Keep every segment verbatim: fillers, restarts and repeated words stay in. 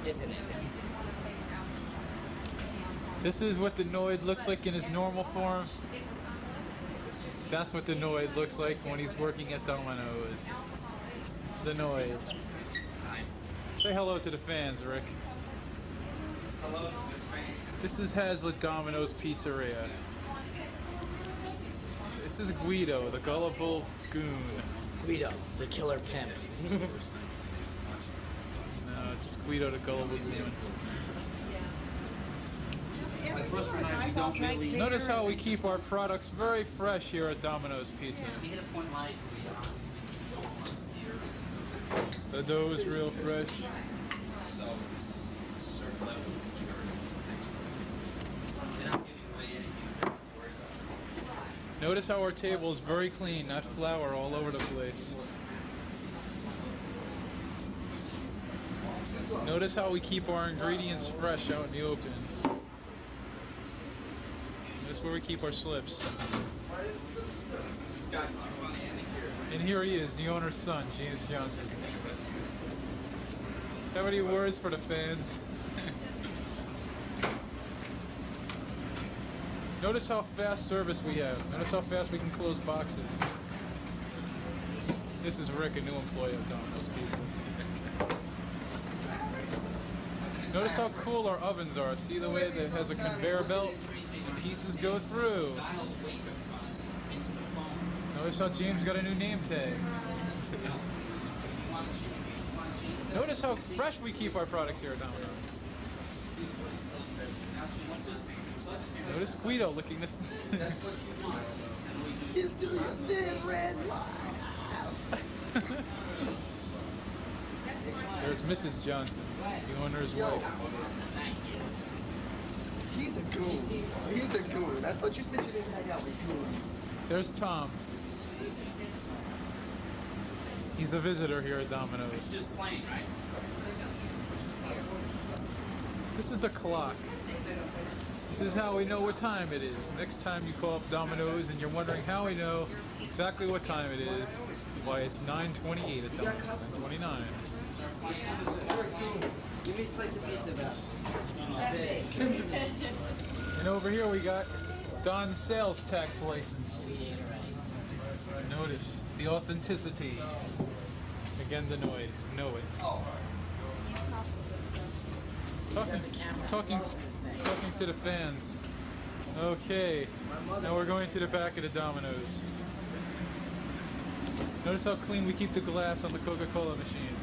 isn't it? This is what the Noid looks like in his normal form. That's what the Noid looks like when he's working at Domino's. The Noid. Nice. Say hello to the fans, Rick. Hello to the fans. This is Hazlitt Domino's Pizzeria. This is Guido, the gullible goon. Guido, the killer pimp. No, it's just Guido, the gullible goon. Notice how we keep our products very fresh here at Domino's Pizza. The dough is real fresh. Notice how our table is very clean, not flour all over the place. Notice how we keep our ingredients fresh out in the open. This is where we keep our slips. This guy's too funny, isn't he? And here he is, the owner's son, James Johnson. Have any words for the fans? Notice how fast service we have. Notice how fast we can close boxes. This is Rick, a new employee of Domino's Pizza. Notice how cool our ovens are. See the way that it has a conveyor belt and pieces go through. Notice how James got a new name tag. Notice how fresh we keep our products here at Domino's. Notice Guido licking this. It's still your thin red line. There's Missus Johnson, the owner's wife. He's a goon. He's a goon. I thought you said you didn't hang out with goons. There's Tom. He's a visitor here at Domino's. It's just plain, right? This is the clock. This is how we know what time it is. Next time you call up Domino's and you're wondering how we know exactly what time it is, why it's nine twenty-eight at Domino's. nine twenty-nine. Give me a slice of pizza back. And over here we got Don's sales tax license. Notice the authenticity. Again, the Noid. Know it. Talking, talking, talking to the fans. Okay, now we're going to the back of the Domino's. Notice how clean we keep the glass on the Coca-Cola machine.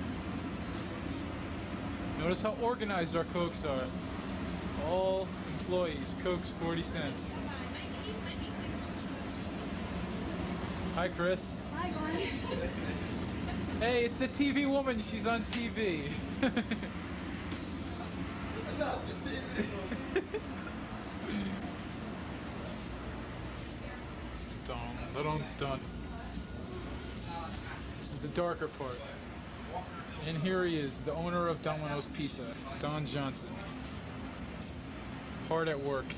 Notice how organized our Cokes are. All employees, Cokes forty cents. Hi, Chris. Hi, Glenn. Hey, it's the T V woman. She's on T V. Dun, dun, dun. This is the darker part. And here he is, the owner of Domino's Pizza, Don Johnson. Hard at work.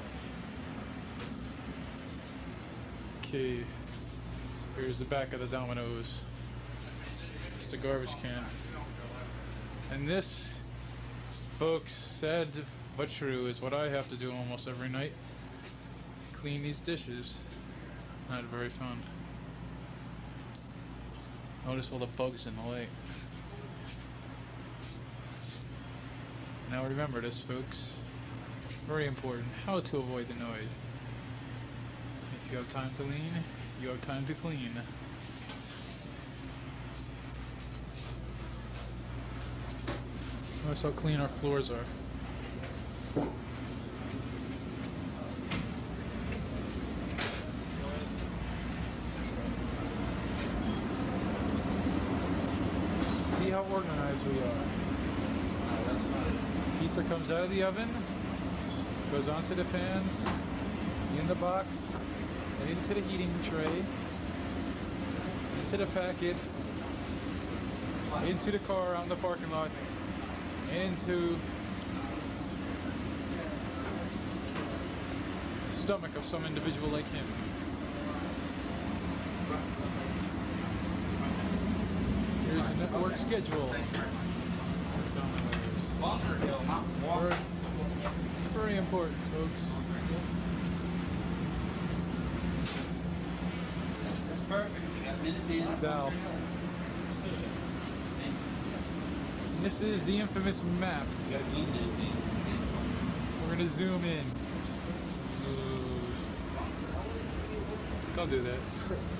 Okay. Here's the back of the Domino's. It's the garbage can. And this, folks, sad but true, is what I have to do almost every night. Clean these dishes. Not very fun. Notice all the bugs in the way. Now remember this, folks. Very important. How to avoid the noise. If you have time to lean, you have time to clean. Notice how clean our floors are. See how organized we are. Wow, that's fun. Pizza comes out of the oven, goes onto the pans, in the box, and into the heating tray, into the packet, into the car out in the parking lot, and into the stomach of some individual like him. Here's the network schedule. Well, important, folks. That's perfect. We got minute days. Sal. And this is the infamous map. We got game day. We're gonna zoom in. Ooh. Don't do that.